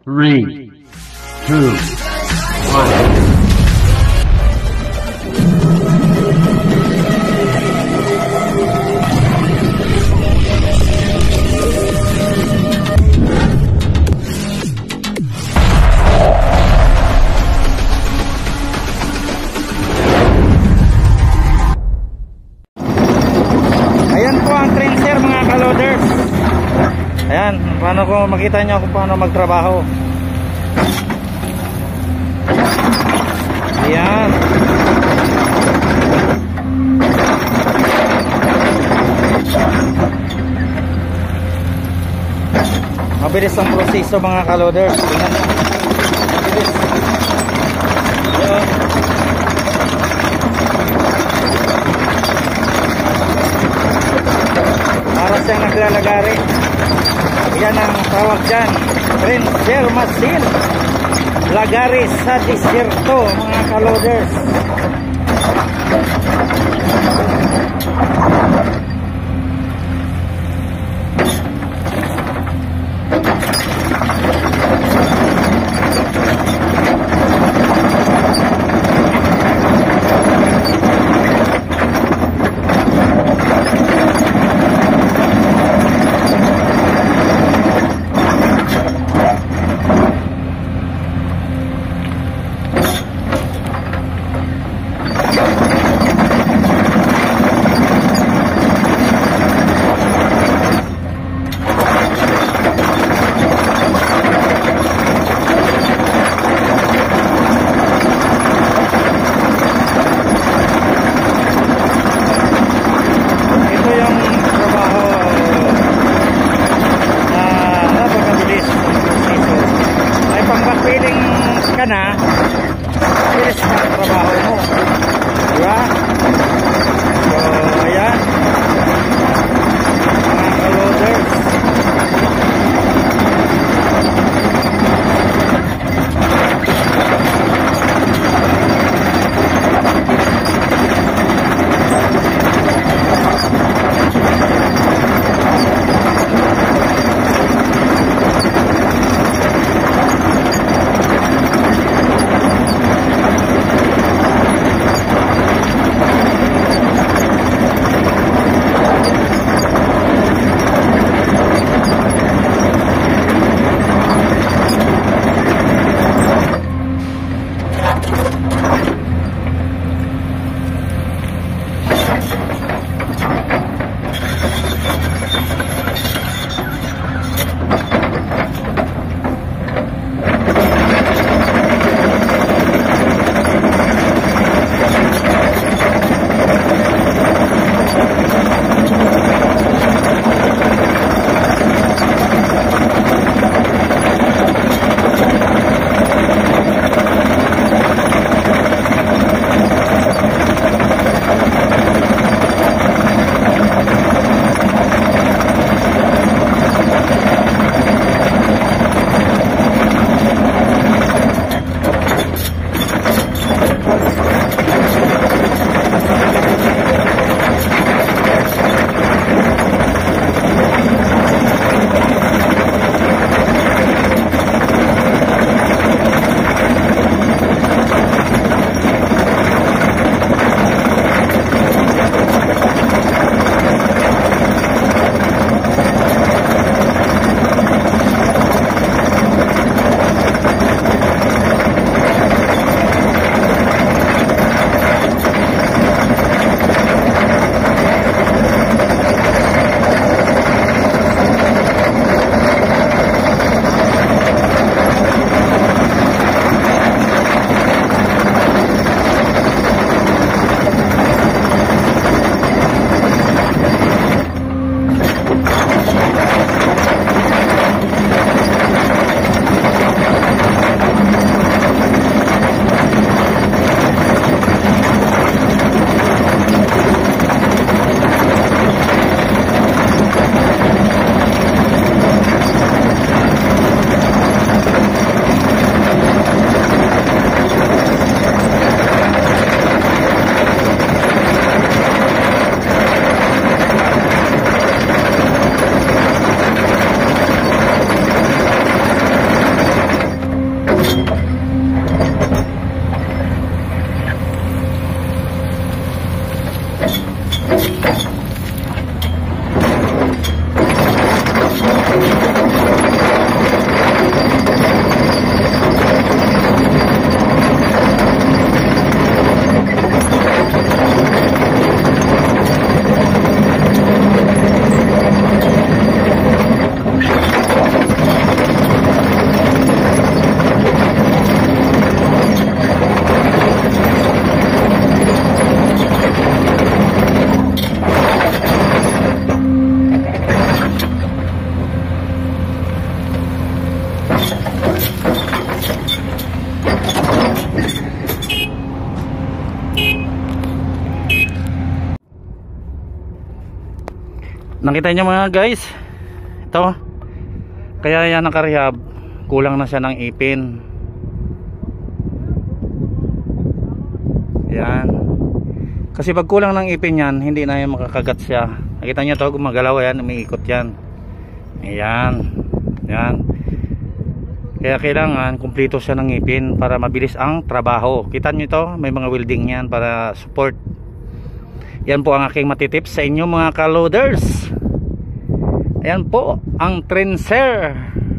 3, 2, 1. Ayan, paano ko makita nyo kung paano magtrabaho. Ayan. Mabilis ang proseso mga ka-loaders. Tingnan nyo. Mabilis. Ayan. Para siyang naglalagari. Yan ang tawag dyan, Ranger Machine. Lagari sa disyerto mga ka-loaders. Ka na, bilis na ang trabaho mo, diba? So, ayan mga ka-loaders. Nakita nyo mga guys, ito, kaya yan nakarehab, kulang na siya ng ipin. Yan, kasi pag kulang ng ipin yan, hindi na yan makakagat siya. Nakita nyo ito, gumagalaw yan, umiikot yan. Ayan, yan. Kaya kailangan kumpleto siya ng ipin para mabilis ang trabaho. Kita nyo ito, may mga welding yan para support. Yan po ang aking matitips sa inyo mga ka-loaders. Ayan po ang Trencer.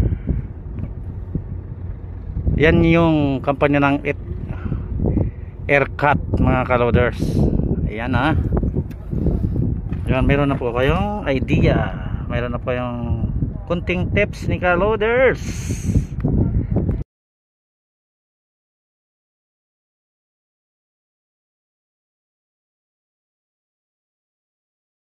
Yan yung kampanya ng Aircut mga ka-loaders. Ayan ha. Yan, meron na po kayong idea. Meron na po yung kunting tips ni ka-loaders.